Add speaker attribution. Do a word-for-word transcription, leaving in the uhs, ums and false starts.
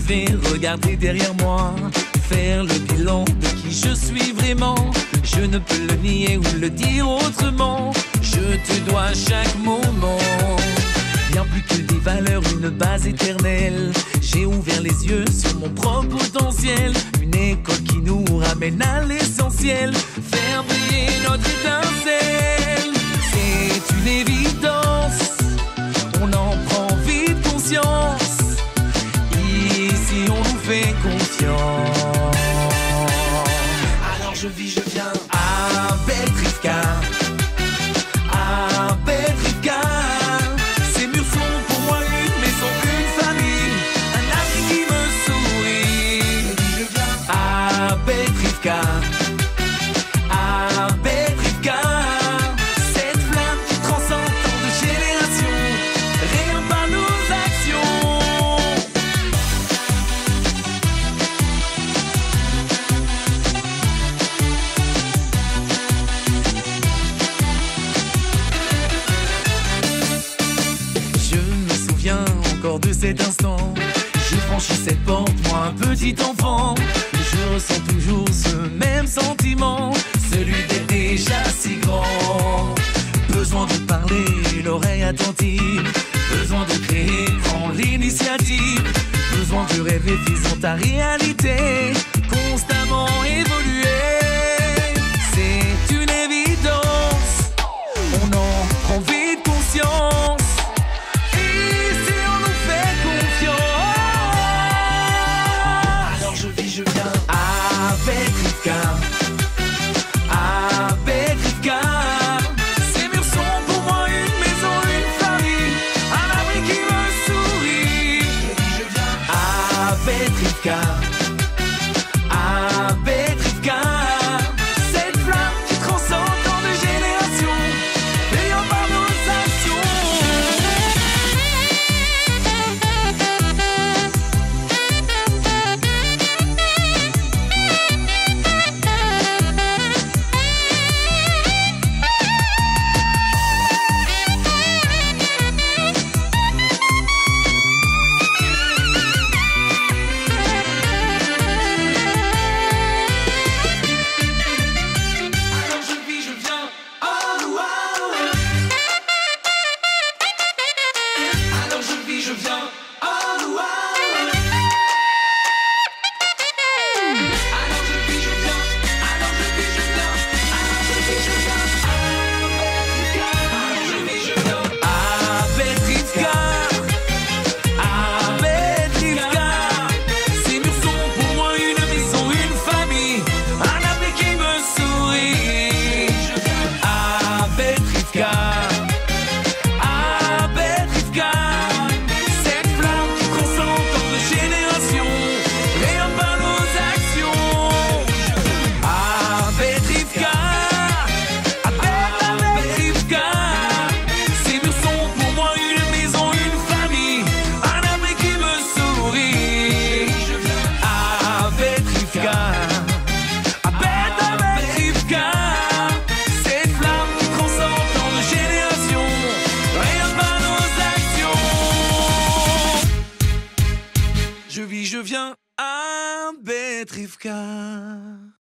Speaker 1: vais regarder derrière moi, faire le bilan de qui je suis vraiment. Je ne peux le nier ou le dire autrement, je te dois chaque moment. Bien plus que des valeurs, une base éternelle. J'ai ouvert les yeux sur mon propre potentiel, une école qui nous ramène à l'essentiel, faire briller notre étincelle. C'est une évidence, on en prend vite conscience, ici on nous fait confiance. Alors je vis, je viens à Betrivka, à Betrivka. Ces murs sont pour moi une maison, une famille, un ami qui me sourit. Je viens à Betrivka, à Betrivka. Cette flamme qui transcende tant de générations, rayonne par nos actions. Je me souviens encore de cet instant, j'ai franchi cette porte, moi un petit enfant. Je ressens toujours ce même sentiment, celui d'être déjà si grand. Besoin de parler, l'oreille attentive, besoin de créer, prendre l'initiative, besoin de rêver, faisant ta réalité, constamment évoluer. C'est une évidence, on en prend vite conscience, ici on nous fait confiance. Alors je vis, je viens à Betrivka, à Betrivka. Ces murs sont pour moi une maison, une famille, un abri qui me sourit. Je viens à Betrivka, à Betrivka. Cette flamme qui transcende tant de générations, ayant par nos actions. Alors je vis, je viens, oh wow. Alors je vis, je viens, oh wow. Alors je vis, je viens, alors je vis, je viens, alors je vis, je viens à Betrivka, à Betrivka. Ces murs sont pour moi une maison, une famille, un abri qui me sourit. À Betrivka, à Betrivka. Cette flamme qui transcende tant de générations, rayonne par nos actions. À Betrivka, à Betrivka. Ces murs sont pour moi une maison, une famille, un abri qui me sourit. À Betrivka, à Betrivka. Cette flamme qui transcende tant de générations, rayonne par nos actions. Je vis, je viens à Betrivka.